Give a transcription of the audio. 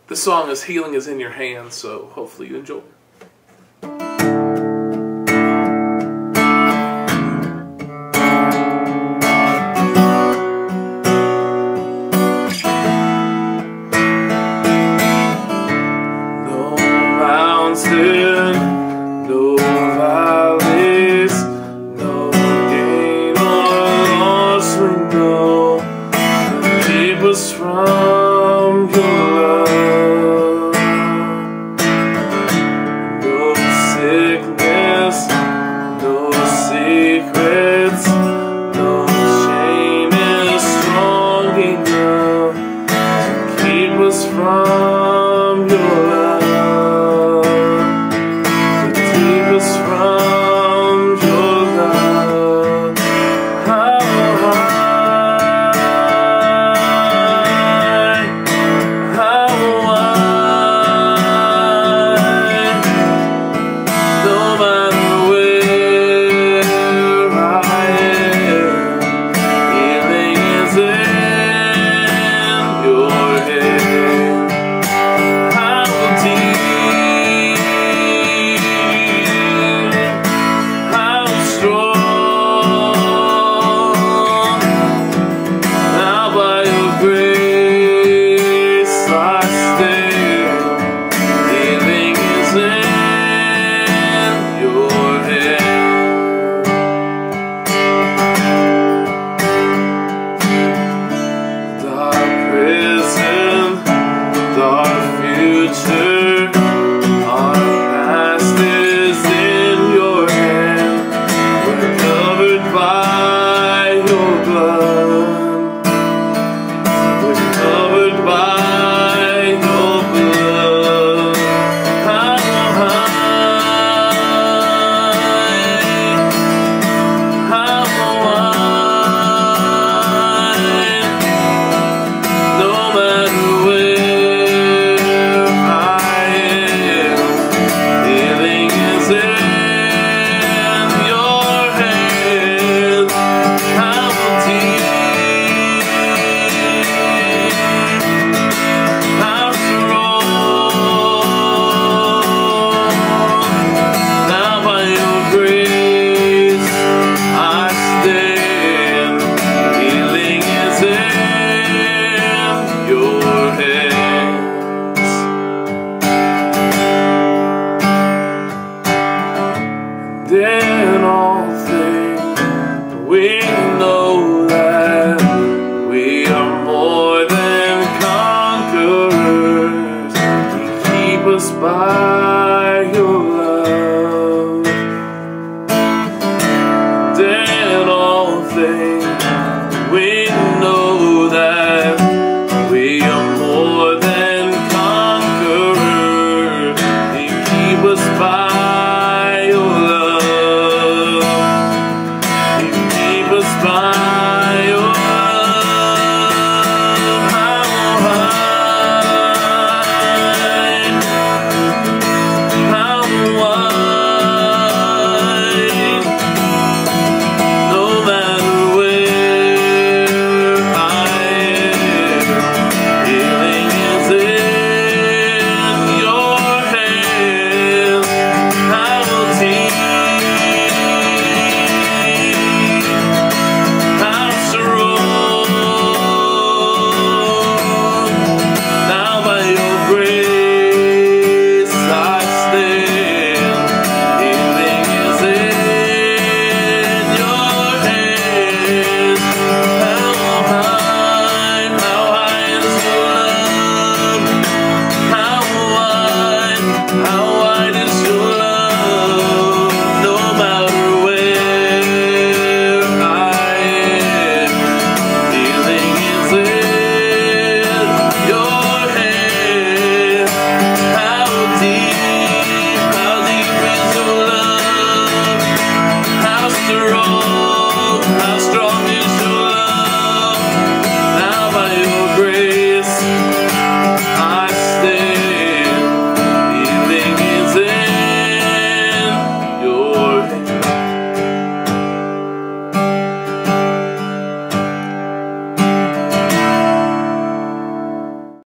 The song is Healing is in Your Hands, so hopefully you enjoy. No mountain, no valleys, no gain or loss we know that keep us from your love. No sickness, no secrets, no shame is strong enough to keep us from your love. In all things, we know that we are more than conquerors. You keep us by your love. And in all things, we know that we are more than